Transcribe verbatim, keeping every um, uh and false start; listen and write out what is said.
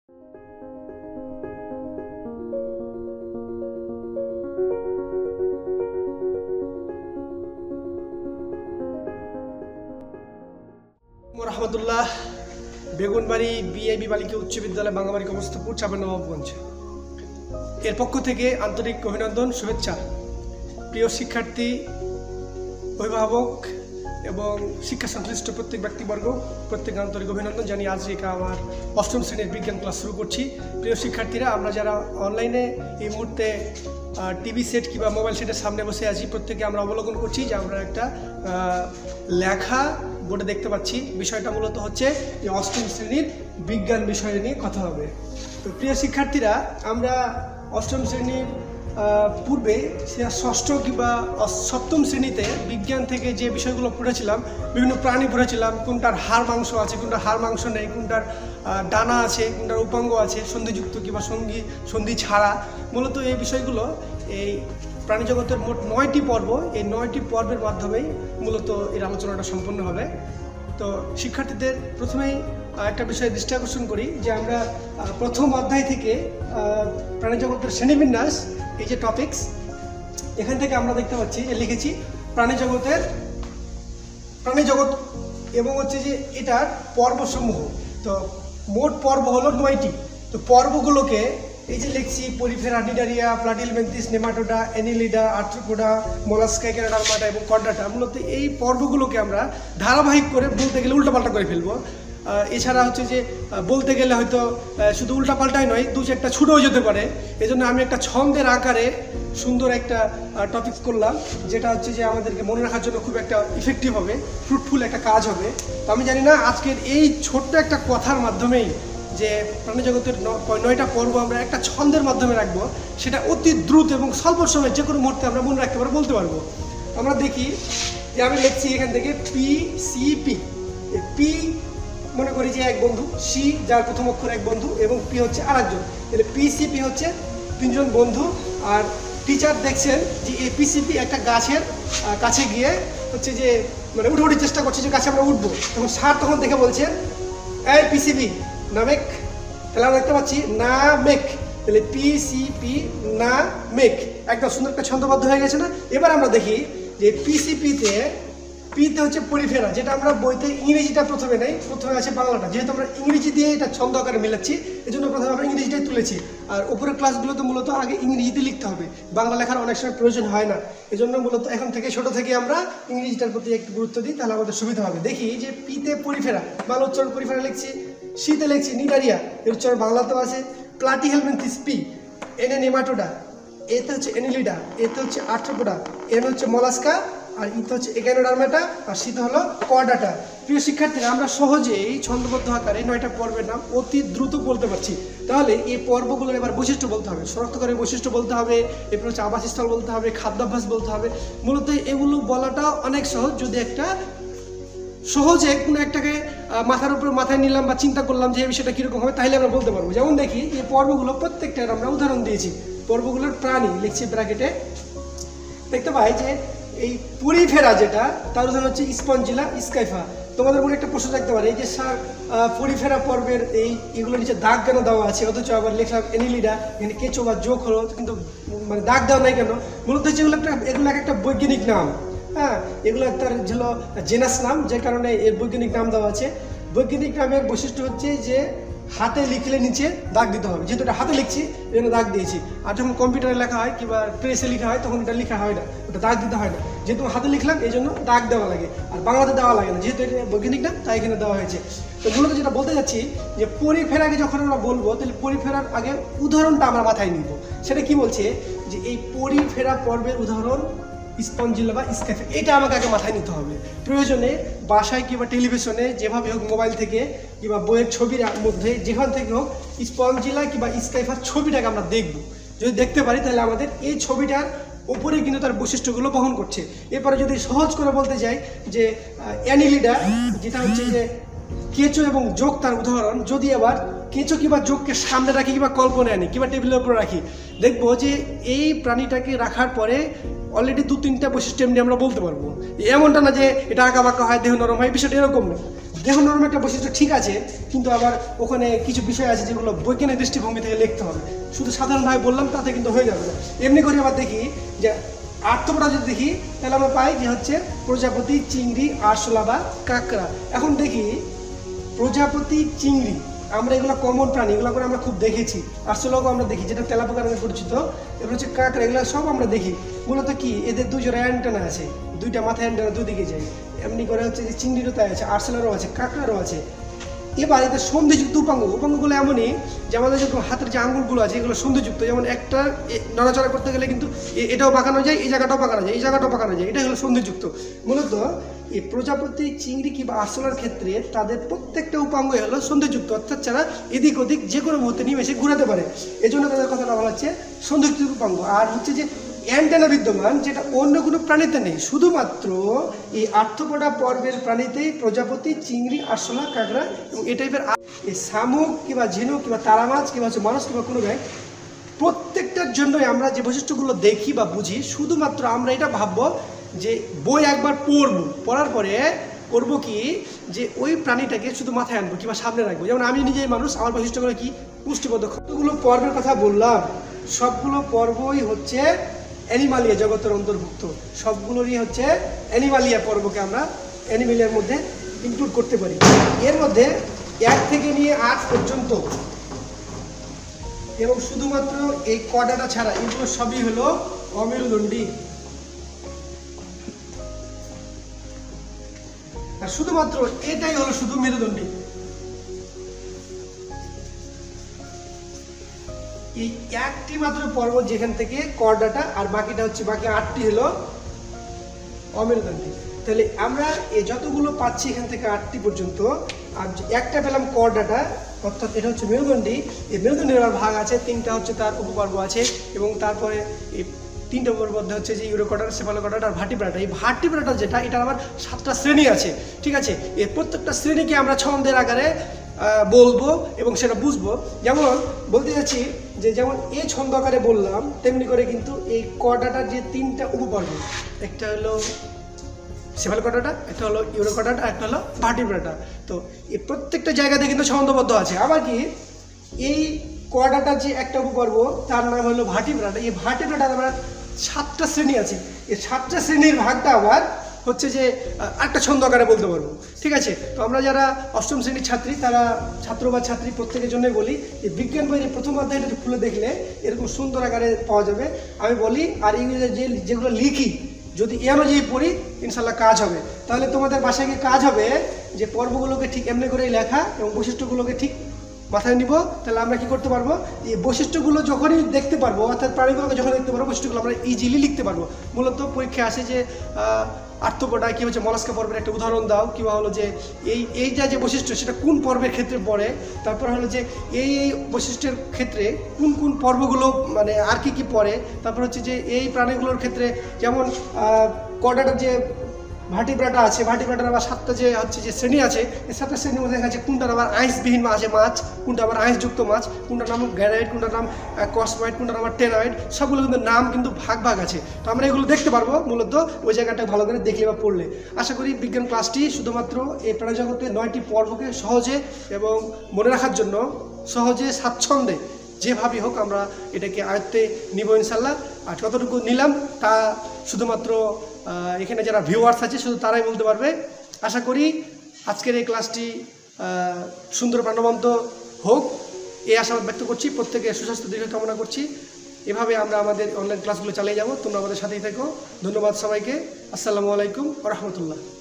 রহমতুল্লাহ Begunbari BIB বালিকা উচ্চ বিদ্যালয় বাংলাবাড়ি কমস্তপুর চাঁপাইনবাবগঞ্জ এর পক্ষ থেকে আন্তরিক অভিনন্দন শুভেচ্ছা। প্রিয় শিক্ষার্থী, অভিভাবক এবং শিক্ষা সংশ্লিষ্ট প্রত্যেক ব্যক্তিবর্গ প্রত্যেক আন্তরিক অভিনন্দন জানিয়ে আজ থেকে আমার অষ্টম শ্রেণীর বিজ্ঞান ক্লাস শুরু করছি। প্রিয় শিক্ষার্থীরা, আমরা যারা অনলাইনে এই মুহূর্তে টিভি সেট কিংবা মোবাইল সেটের সামনে বসে আছি, প্রত্যেকে আমরা অবলোকন করছি যে আমরা একটা লেখা বোর্ডে দেখতে পাচ্ছি। বিষয়টা মূলত হচ্ছে যে অষ্টম শ্রেণীর বিজ্ঞান বিষয় নিয়ে কথা হবে। তো প্রিয় শিক্ষার্থীরা, আমরা অষ্টম শ্রেণীর পূর্বে ষষ্ঠ কিংবা সপ্তম শ্রেণীতে বিজ্ঞান থেকে যে বিষয়গুলো পড়েছিলাম, বিভিন্ন প্রাণী পড়েছিলাম, কোনটার হাড় মাংস আছে, কোনটার হাড় মাংস নেই, কোনটার ডানা আছে, কোনটার উপাঙ্গ আছে, সন্ধিযুক্ত কিংবা সঙ্গী সন্ধি ছাড়া। মূলত এই বিষয়গুলো এই প্রাণী জগতের মোট নয়টি পর্ব, এই নয়টি পর্বের মাধ্যমেই মূলত এর আলোচনাটা সম্পন্ন হবে। তো শিক্ষার্থীদের প্রথমেই একটা বিষয়ে দৃষ্টি আকর্ষণ করি যে আমরা প্রথম অধ্যায় থেকে প্রাণী জগতের শ্রেণীবিন্যাস, এই যে টপিকস, এখান থেকে আমরা দেখতে পাচ্ছি যে লিখেছি প্রাণী জগতের প্রাণী জগৎ এবং হচ্ছে যে এটার পর্বসমূহ। তো মোট পর্ব হলো নয়টি। তো পর্বগুলোকে এই যে লিখছি Porifera, Cnidaria, Platyhelminthes, Nematoda, Annelida, Arthropoda, Mollusca, Echinodermata এবং কর্ডাটা। মূলত এই পর্বগুলোকে আমরা ধারাবাহিক করে বলতে গেলে উল্টাপাল্টা করে ফেলবো। এছাড়া হচ্ছে যে বলতে গেলে হয়তো শুধু উল্টাপাল্টাই নয়, দু চারটা ছুটেও যেতে পারে। এই জন্য আমি একটা ছন্দের আকারে সুন্দর একটা টপিক করলাম, যেটা হচ্ছে যে আমাদেরকে মনে রাখার জন্য খুব একটা ইফেক্টিভ হবে, ফ্রুটফুল একটা কাজ হবে। তো আমি জানি না আজকের এই ছোট্ট একটা কথার মাধ্যমেই যে প্রাণী জগতের নয়টা পর্ব আমরা একটা ছন্দের মাধ্যমে রাখবো, সেটা অতি দ্রুত এবং স্বল্প সময়ে যে কোনো মুহূর্তে আমরা মনে রাখতে পারবো, বলতে পারবো। আমরা দেখি যে আমি লিখছি এখান থেকে পি সি পি। পি মনে করি যে এক বন্ধু, সি যার প্রথম অক্ষর এক বন্ধু এবং পি হচ্ছে আর একজন। তাহলে পি সি পি হচ্ছে তিনজন বন্ধু। আর টিচার দেখছেন যে এই পিসিপি একটা গাছের কাছে গিয়ে হচ্ছে যে মানে উঠে উঠে চেষ্টা করছে যে গাছে আমরা উঠবো। তখন স্যার তখন দেখে বলছেন, এই পিসিপি না মেক। তাহলে আমরা দেখতে পাচ্ছি না মেক। তাহলে পি সি পি না মেক, একদম সুন্দর একটা ছন্দবদ্ধ হয়ে গেছে না? এবার আমরা দেখি যে পিসিপিতে পিতে হচ্ছে পরিফেরা, যেটা আমরা বইতে ইংরেজিটা প্রথমে নেই, প্রথমে আছে বাংলাটা। যেহেতু আমরা ইংরেজি দিয়ে এটা ছন্দ আকারে মিলাচ্ছি, এই জন্য প্রথমে আমরা ইংরেজিটাই তুলেছি। আর উপরের ক্লাসগুলোতে মূলত আগে ইংরেজিতে লিখতে হবে, বাংলা লেখার অনেক সময় প্রয়োজন হয় না। এই জন্য মূলত এখন থেকে ছোট থেকে আমরা ইংরেজিটার প্রতি একটু গুরুত্ব দিই, তাহলে আমাদের সুবিধা হবে। দেখি যে পিতে পরিফেরা, বাংলা উচ্চারণ পরিফেরা লিখছি, সিতে লিখছি নিডারিয়া, এর উচ্চারণ বাংলাতেও আছে। প্লাটিহেলমিনথেস পি, এনে নেমাটোডা, এতে হচ্ছে অ্যানিলিডা, এতে হচ্ছে আর্থ্রোপোডা, এন হচ্ছে মোলাস্কা, আর ইতে হচ্ছে একেনোডার্মাটা, আর শীতে হলো কর্ডাটা। প্রিয় শিক্ষার্থীরা, আমরা সহজেই ছন্দবদ্ধ আকারে নয়টা পর্বের নাম অতি দ্রুত বলতে পারছি। তাহলে এই পর্বগুলোর এবার বৈশিষ্ট্য বলতে হবে, শনাক্তকারী বৈশিষ্ট্য বলতে হবে, এরপর হচ্ছে আবাসস্থল বলতে হবে, খাদ্যাভ্যাস বলতে হবে। মূলত এগুলো বলাটা অনেক সহজ যদি একটা সহজে কোনো একটাকে মাথার উপরে মাথায় নিলাম বা চিন্তা করলাম যে এই বিষয়টা কীরকম হবে, তাহলে আমরা বলতে পারবো। যেমন দেখি এই পর্বগুলো প্রত্যেকটার আমরা উদাহরণ দিয়েছি। পর্বগুলোর প্রাণী লিখছি ব্র্যাকেটে, দেখতে পাই যে এই পরিফেরা যেটা, তার উদাহরণ হচ্ছে স্পঞ্জিলা, স্কাইফা। তোমাদের মনে একটা প্রশ্ন থাকতে পারে, এই যে স্যার পরিফেরা পর্বের এই এগুলো নিচে দাগ কেন দেওয়া আছে, অথচ আবার লিখলাম অ্যানিলিডা, এখানে কেঁচো বা যোগ হলো, কিন্তু মানে দাগ দেওয়া নাই কেন? মূলত হচ্ছে এগুলো একটা এগুলো একটা বৈজ্ঞানিক নাম। হ্যাঁ, এগুলো একটা ছিল জেনাস নাম, যে কারণে এর বৈজ্ঞানিক নাম দেওয়া আছে। বৈজ্ঞানিক নামের বৈশিষ্ট্য হচ্ছে যে হাতে লিখলে নিচে দাগ দিতে হবে, যেহেতু এটা হাতে লিখছি এই জন্য দাগ দিয়েছি। আর যখন কম্পিউটারে লেখা হয় কিংবা প্রেসে লেখা হয় তখন এটা লেখা হয় না, ওটা দাগ দিতে হয় না। যেহেতু হাতে লিখলাম এই জন্য দাগ দেওয়া লাগে, আর বাংলাতে দেওয়া লাগে না, যেহেতু এটা বৈজ্ঞানিক নাম তাই এখানে দেওয়া হয়েছে। তো মূলত যেটা বলতে যাচ্ছি যে পরিফেরাকে যখন আমরা বলবো, তাহলে পরিফেরার আগে উদাহরণটা আমরা মাথায় নিব। সেটা কি বলছে যে এই পরিফেরা পর্বের উদাহরণ স্পঞ্জিলা বা স্কাইফা, এটা আমাকে আগে মাথায় নিতে হবে। প্রয়োজনে বাসায় কিংবা টেলিভিশনে যেভাবে হোক, মোবাইল থেকে কিংবা বইয়ের ছবির মধ্যে যেখান থেকে হোক, স্পঞ্জিলা কিংবা স্কাইফার ছবিটাকে আমরা দেখব। যদি দেখতে পারি তাহলে আমাদের এই ছবিটার ওপরে কিন্তু তার বৈশিষ্ট্যগুলো বহন করছে। এরপরে যদি সহজ করে বলতে যাই যে অ্যানিলিডা, যেটা হচ্ছে যে কেঁচো এবং যোগ তার উদাহরণ, যদি আবার কেঁচো কিংবা যোগকে সামনে রাখি কিংবা কল্পনায় আনি কিংবা টেবিলের উপরে রাখি, দেখবো যে এই প্রাণীটাকে রাখার পরে অলরেডি দু তিনটা বৈশিষ্ট্য এমনি আমরা বলতে পারবো। এমনটা না যে এটা আঁকা বাঁকা হয়, দেহ নরম হয়, বিষয়টা এরকম না। দেহ নরম একটা বৈশিষ্ট্য ঠিক আছে, কিন্তু আবার ওখানে কিছু বিষয় আছে যেগুলো বৈজ্ঞানিক দৃষ্টিভঙ্গি থেকে লিখতে হবে। শুধু সাধারণভাবে বললাম তাতে কিন্তু হয়ে যাবে না। এমনি করে আবার দেখি যে আর্থপটা যদি দেখি তাহলে আমরা পাই যে হচ্ছে প্রজাপতি, চিংড়ি, আরশোলা বা কাঁকড়া। এখন দেখি প্রজাপতি, চিংড়ি, আমরা এগুলো কমন প্রাণী, এগুলো করে আমরা খুব দেখেছি। আরশোলাও আমরা দেখি, যেটা তেলাপোকা নামে পরিচিত। এগুলো হচ্ছে কাঁকড়া, এগুলো সব আমরা দেখি। মূলত কি এদের দুজোড়া অ্যান্টেনা আছে, দুইটা মাথায় অ্যান্টেনা দুদিকে যায়। এমনি করে হচ্ছে যে চিংড়িরও তাই আছে, আরশোলারও আছে, কাঁকড়ারও আছে। এবার এদের সন্ধিযুক্ত উপাঙ্গ, উপাঙ্গগুলো এমনই যে আমাদের যে হাতের যে আঙুলগুলো আছে এগুলো সন্ধিযুক্ত। যেমন একটা নড়াচড়া করতে গেলে কিন্তু এটাও বাঁকানো যায়, এই জায়গাটাও বাঁকানো যায়, এই জায়গাটাও বাঁকানো যায়, এটা হলো সন্ধিযুক্ত। মূলত এই প্রজাপতি, চিংড়ি কিংবা আরশোলার ক্ষেত্রে তাদের প্রত্যেকটা উপাঙ্গ হলো সন্ধিযুক্ত, অর্থাৎ যারা এদিক ওদিক যে কোনো মুহূর্তে নিমেষে ঘুরাতে পারে, এই জন্য তাদের কথাটা বলা হচ্ছে সন্ধিযুক্ত উপাঙ্গ। আর হচ্ছে যে অ্যান্টেনা বিদ্যমান, যেটা অন্য কোনো প্রাণীতে নেই, শুধুমাত্র এই আর্থ্রোপোডা পর্বের প্রাণীতেই প্রজাপতি, চিংড়ি, আরশোলা, কাঁকড়া এবং এই টাইপের এই শামুক কিংবা ঝিনুক কিংবা তারা মাছ কিংবা হচ্ছে মানুষ কিংবা কোনো গায়ে প্রত্যেকটার জন্যই আমরা যে বৈশিষ্ট্যগুলো দেখি বা বুঝি, শুধুমাত্র আমরা এটা ভাববো যে বই একবার পড়বো, পড়ার পরে করবো কি যে ওই প্রাণীটাকে শুধু মাথায় আনবো কিংবা সামনে রাখবো। যেমন আমি নিজেই মানুষ, আমার বৈশিষ্ট্যগুলো কি পুষ্টিবদ্ধ। কতগুলো পর্বের কথা বললাম, সবগুলো পর্বই হচ্ছে অ্যানিমালিয়া জগতের অন্তর্ভুক্ত, সবগুলোরই হচ্ছে অ্যানিমালিয়া পর্বকে আমরা অ্যানিমালিয়ার মধ্যে ইনক্লুড করতে পারি। এর মধ্যে এক থেকে নিয়ে আট পর্যন্ত এবং শুধুমাত্র এই কডাটা ছাড়া এগুলো সবই হলো অমেরুদণ্ডী। আর শুধুমাত্র এটাই হলো শুধু মেরুদণ্ডী। এই একটি মাত্র পর্ব যেখান থেকে কর্ডাটা, আর বাকিটা হচ্ছে বাকি আটটি হলো অমেরুদণ্ডী। তাহলে আমরা এই যতগুলো পাচ্ছি এখান থেকে আটটি পর্যন্ত, আর একটা পেলাম কর্ডাটা, অর্থাৎ এটা হচ্ছে মেরুদণ্ডী। এই মেরুদণ্ডীর ভাগ আছে তিনটা, হচ্ছে তার উপপর্ব আছে এবং তারপরে এই তিনটা উপর মধ্যে হচ্ছে যে ইউরোকডার, সেফালোকডার আর ভার্টিব্রাটা। এই ভার্টিব্রাটা যেটা, এটার আবার সাতটা শ্রেণী আছে, ঠিক আছে। এর প্রত্যেকটা শ্রেণীকে আমরা ছন্দের আকারে বলবো এবং সেটা বুঝবো। যেমন বলতে যাচ্ছি যে যেমন এই ছন্দ আকারে বললাম, তেমনি করে কিন্তু এই কর্ডাটার যে তিনটা উপপর্ব, একটা হলো সেফালোকডাটা, একটা হলো ইউরোকডাটা, একটা হলো ভার্টিব্রাটা। তো এই প্রত্যেকটা জায়গাতে কিন্তু ছন্দবদ্ধ আছে। আবার কি এই কর্ডাটার যে একটা উপপর্ব তার নাম হলো ভার্টিব্রাটা। এই ভার্টিব্রাটার আবার সাতটা শ্রেণী আছে। এই সাতটা শ্রেণীর ভাগটা আবার হচ্ছে যে একটা ছন্দ আকারে বলতে পারবো, ঠিক আছে। তো আমরা যারা অষ্টম শ্রেণীর ছাত্রী, তারা ছাত্র বা ছাত্রী প্রত্যেকের জন্যই বলি যে বিজ্ঞান বইয়ের প্রথম অধ্যায়টা খুলে দেখলে এরকম সুন্দর আকারে পাওয়া যাবে। আমি বলি আর ইংরেজি যে যেগুলো লিখি যদি এ অনুযায়ী পড়ি ইনশাল্লাহ কাজ হবে। তাহলে তোমাদের বাসায় গিয়ে কাজ হবে যে পর্বগুলোকে ঠিক এমনি করেই লেখা এবং বৈশিষ্ট্যগুলোকে ঠিক মাথায় নিব। তাহলে আমরা কি করতে পারবো, এই বৈশিষ্ট্যগুলো যখনই দেখতে পারবো, অর্থাৎ প্রাণীগুলোকে যখন দেখতে পারবো, বৈশিষ্ট্যগুলো আমরা ইজিলি লিখতে পারবো। মূলত পরীক্ষায় আসে যে আর্থ্রোপোডা কি হচ্ছে মলাস্কা পর্বের একটা উদাহরণ দাও, কিংবা হলো যে এই এইটা যে বৈশিষ্ট্য সেটা কোন পর্বের ক্ষেত্রে পড়ে, তারপর হলো যে এই এই বৈশিষ্ট্যের ক্ষেত্রে কোন কোন পর্বগুলো মানে আর কি কি পড়ে, তারপর হচ্ছে যে এই প্রাণীগুলোর ক্ষেত্রে যেমন কর্ডাটার যে ভার্টিব্রাটা আছে, ভার্টিব্রাটার আবার সাতটা যে হচ্ছে যে শ্রেণী আছে, এই সাতটা শ্রেণীর মধ্যে দেখা যাচ্ছে কোনটার আবার আইসবিহীন আছে মাছ, কোনটা আবার আইসযুক্ত মাছ, কোনটার নাম গ্যানাইড, কোনটার নাম কসময়েড, কোনটার নাম টেনয়েড, সবগুলো কিন্তু নাম কিন্তু ভাগ ভাগ আছে। তো আমরা এগুলো দেখতে পারবো মূলত ওই জায়গাটা ভালো করে দেখলে বা পড়লে। আশা করি বিজ্ঞান ক্লাসটি শুধুমাত্র এই প্রাণীজগতে নয়টি পর্বকে সহজে এবং মনে রাখার জন্য সহজে স্বাচ্ছন্দ্যে যেভাবেই হোক আমরা এটাকে আয়ত্তে নিব ইনশাল্লাহ। আর কতটুকু নিলাম তা শুধুমাত্র এখানে যারা ভিউয়ার্স আছে শুধু তারাই বলতে পারবে। আশা করি আজকের এই ক্লাসটি সুন্দর প্রাণবন্ত হোক এই আশাবাদ ব্যক্ত করছি। প্রত্যেকে সুস্বাস্থ্য দীর্ঘ কামনা করছি। এভাবে আমরা আমাদের অনলাইন ক্লাসগুলো চালিয়ে যাব। তোমরা আমাদের সাথেই থেকো। ধন্যবাদ সবাইকে। আসসালামু আলাইকুম ওয়া রাহমাতুল্লাহ।